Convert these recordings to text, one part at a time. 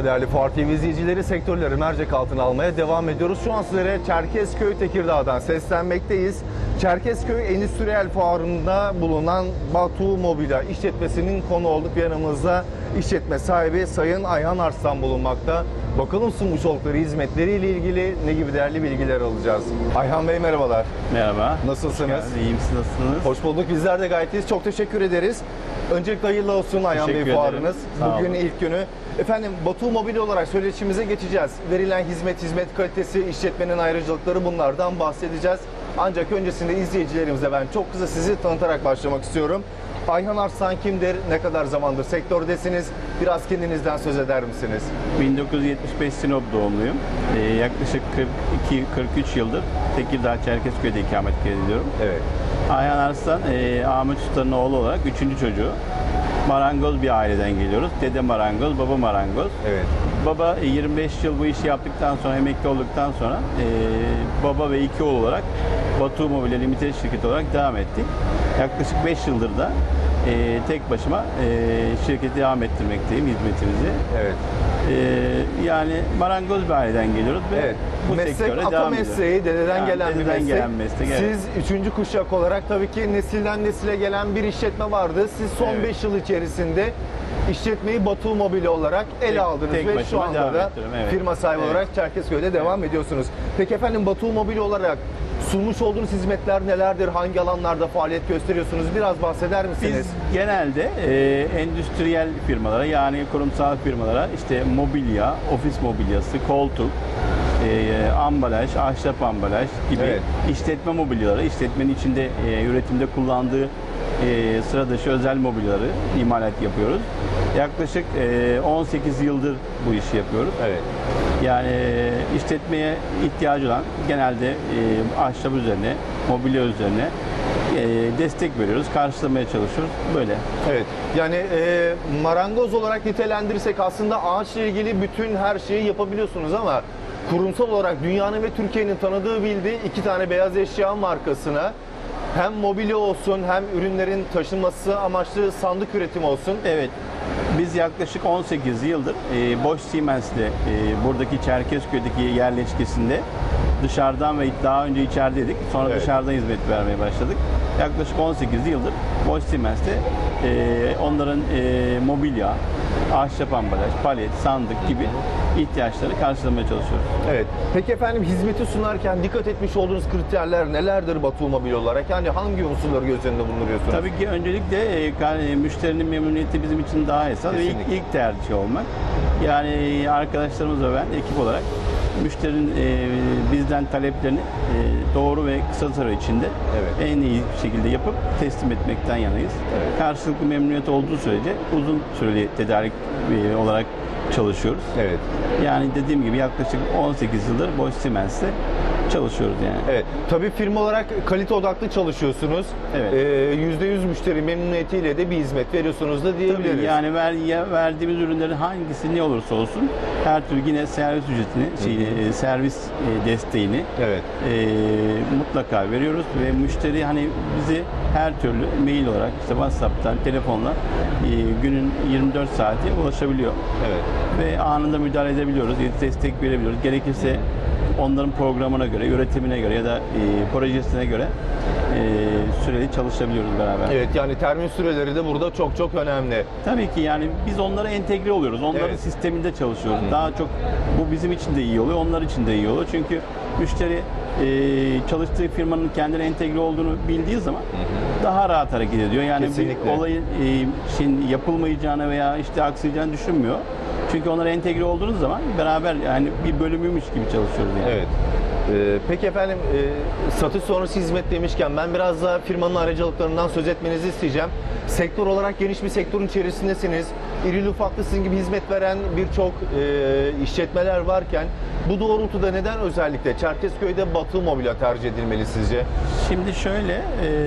Merhaba değerli Fuar TV izleyicileri, sektörleri mercek altına almaya devam ediyoruz. Şu an sizlere Çerkezköy Tekirdağ'dan seslenmekteyiz. Çerkezköy Endüstriyel Fuarı'nda bulunan Batu Mobilya işletmesinin konu olduk. Yanımızda işletme sahibi Sayın Ayhan Arslan bulunmakta. Bakalım sunmuş oldukları hizmetleriyle ilgili ne gibi değerli bilgiler alacağız. Ayhan Bey merhabalar. Merhaba. Nasılsınız? İyiyim, siz nasılsınız? Hoş bulduk. Bizler de gayet iyiyiz. Çok teşekkür ederiz. Öncelikle hayırlı olsun Ayhan Bey fuarınız. Bugün ilk günü. Efendim Batu Mobilya olarak söyleşimize geçeceğiz. Verilen hizmet kalitesi, işletmenin ayrıcalıkları, bunlardan bahsedeceğiz. Ancak öncesinde izleyicilerimize ben çok kısa sizi tanıtarak başlamak istiyorum. Ayhan Arslan kimdir? Ne kadar zamandır sektördesiniz? Biraz kendinizden söz eder misiniz? 1975 Sinop doğumluyum. Yaklaşık 42-43 yıldır Tekirdağ Çerkezköy'de ikamet ediyorum. Evet. Ayhan Arslan, Ahmet Usta'nın oğlu olarak 3. çocuğu. Marangoz bir aileden geliyoruz. Dede marangoz, baba marangoz. Evet. Baba 25 yıl bu işi yaptıktan sonra, emekli olduktan sonra baba ve 2 oğul olarak Batu Mobilya Limited şirketi olarak devam ettik. Yaklaşık 5 yıldır da tek başıma şirketi devam ettirmekteyim, hizmetimizi. Evet. Yani marangoz bir aileden geliyoruz ve Evet. bu Meslek sektöre ata devam mesleği, ediyoruz. dededen Yani gelen bir dededen meslek. gelen meslek, evet. Siz 3. kuşak olarak tabii ki nesilden nesile gelen bir işletme vardı. Siz son Evet. 5 yıl içerisinde işletmeyi Batu Mobilya olarak ele aldınız tek ve şu başıma anda devam da ettiriyorum, evet. firma sahibi Evet. olarak Çerkezköy'de devam ediyorsunuz. Peki efendim Batu Mobilya olarak sunmuş olduğunuz hizmetler nelerdir? Hangi alanlarda faaliyet gösteriyorsunuz? Biraz bahseder misiniz? Biz genelde endüstriyel firmalara, yani kurumsal firmalara işte mobilya, ofis mobilyası, koltuk, ambalaj, ahşap ambalaj gibi Evet. işletme mobilyaları, işletmenin içinde üretimde kullandığı sıra dışı özel mobilyaları imalat yapıyoruz. Yaklaşık 18 yıldır bu işi yapıyoruz. Evet. Yani işletmeye ihtiyacı olan genelde ahşap üzerine, mobilya üzerine destek veriyoruz, karşılamaya çalışıyoruz. Böyle. Evet. Yani marangoz olarak nitelendirirsek aslında ağaçla ilgili bütün her şeyi yapabiliyorsunuz ama kurumsal olarak dünyanın ve Türkiye'nin tanıdığı, bildiği 2 tane beyaz eşya markasına hem mobilya olsun hem ürünlerin taşınması amaçlı sandık üretimi olsun. Evet. Biz yaklaşık 18 yıldır Bosch Siemens'le buradaki Çerkezköy'deki yerleşkesinde dışarıdan ve daha önce içerideydik. Sonra Evet. dışarıdan hizmet vermeye başladık. Yaklaşık 18 yıldır Bosch Siemens'te onların mobilya, ahşap ambalaj, palet, sandık gibi ihtiyaçları karşılamaya çalışıyoruz. Evet. Peki efendim hizmeti sunarken dikkat etmiş olduğunuz kriterler nelerdir Batu Mobilya olarak? Yani hangi unsurları göz önünde bulunduruyorsunuz? Tabii ki öncelikle müşterinin memnuniyeti bizim için daha esas ve ilk tercih olmak. Yani arkadaşlarımız ve ben ekip olarak müşterinin bizden taleplerini doğru ve kısa süre içinde en iyi şekilde yapıp teslim etmekten yanayız. Evet. Karşılıklı memnuniyet olduğu sürece uzun süreli tedarik olarak çalışıyoruz. Evet. Yani dediğim gibi yaklaşık 18 yıldır Bosch Siemens'te çalışıyoruz yani. Evet. Tabii firma olarak kalite odaklı çalışıyorsunuz. Evet. %100 müşteri memnuniyetiyle de bir hizmet veriyorsunuz da diyebiliriz. Tabii yani verdiğimiz ürünlerin hangisi ne olursa olsun her türlü yine servis ücretini, servis desteğini Evet. mutlaka veriyoruz ve müşteri hani bizi her türlü mail olarak, işte WhatsApp'tan, telefonla günün 24 saati ulaşabiliyor. Evet. Ve anında müdahale edebiliyoruz, destek verebiliyoruz. Gerekirse onların programına göre, üretimine göre ya da projesine göre süreli çalışabiliyoruz beraber. Evet, yani termin süreleri de burada çok önemli. Tabii ki yani biz onlara entegre oluyoruz. Onların sisteminde çalışıyoruz. Daha çok bu bizim için de iyi oluyor, onlar için de iyi oluyor. Çünkü müşteri çalıştığı firmanın kendine entegre olduğunu bildiği zaman daha rahat hareket ediyor. Yani Kesinlikle. bir olayın yapılmayacağını veya işte aksayacağını düşünmüyor. Çünkü onlara entegre olduğunuz zaman beraber yani bir bölümüymüş gibi çalışıyoruz yani. Evet. Peki efendim satış sonrası hizmet demişken ben biraz daha firmanın ayrıcalıklarından söz etmenizi isteyeceğim. Sektör olarak geniş bir sektörün içerisindesiniz. İrili ufaklı sizin gibi hizmet veren birçok işletmeler varken bu doğrultuda neden özellikle Çerkezköy'de Batu Mobilya tercih edilmeli sizce? Şimdi şöyle,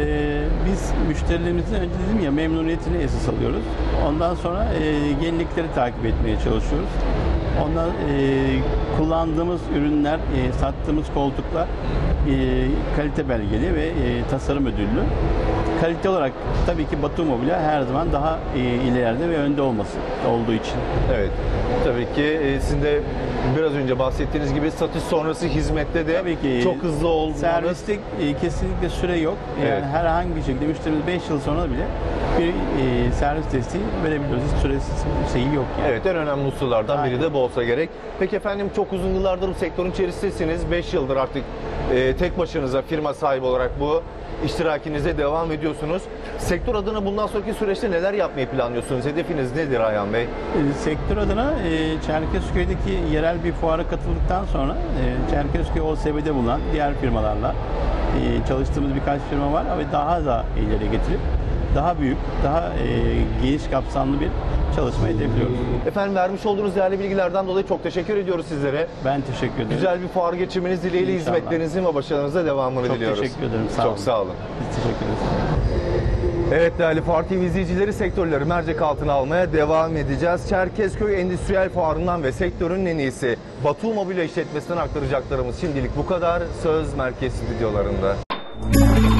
biz müşterilerimizin önce dedim ya memnuniyetini esas alıyoruz. Ondan sonra yenilikleri takip etmeye çalışıyoruz. Ondan kullandığımız ürünler, sattığımız koltuklar kalite belgeli ve tasarım ödüllü. Kalite olarak tabii ki Batu Mobilya her zaman daha ileride ve önde olması olduğu için. Evet. Tabii ki sizin de biraz önce bahsettiğiniz gibi satış sonrası hizmette de Tabii ki çok hızlı olmanız. Servislik kesinlikle süre yok. Yani Evet. herhangi bir şekilde müşterimiz 5 yıl sonra bile bir servis desteği verebiliyoruz. Hiç süresiz şeyi yok yani. Evet, en önemli unsurlardan biri Aynen. de bu olsa gerek. Peki efendim, çok uzun yıllardır bu sektörün içerisindesiniz. 5 yıldır artık tek başınıza firma sahibi olarak bu iştirakinize devam ediyorsunuz. Sektör adına bundan sonraki süreçte neler yapmayı planlıyorsunuz? Hedefiniz nedir Ayhan Bey? Sektör adına Çerkezköy'deki yerel bir fuara katıldıktan sonra Çerkezköy OSB'de bulunan diğer firmalarla çalıştığımız birkaç firma var ve daha da ileri getirip daha büyük, daha geniş kapsamlı bir çalışma hedefliyoruz. Efendim, vermiş olduğunuz değerli bilgilerden dolayı çok teşekkür ediyoruz sizlere. Ben teşekkür ederim. Güzel bir fuar geçirmeniz dileğiyle İnşallah. hizmetlerinizin ve başarınıza devamını Çok diliyoruz. teşekkür ederim. Sağ Çok olun. sağ olun. Biz teşekkür ederiz. Evet değerli Fuar TV izleyicileri, sektörleri mercek altına almaya devam edeceğiz. Çerkezköy Endüstriyel Fuarı'ndan ve sektörün en iyisi Batu Mobilya işletmesinden aktaracaklarımız şimdilik bu kadar. Söz Merkez Stüdyolarında.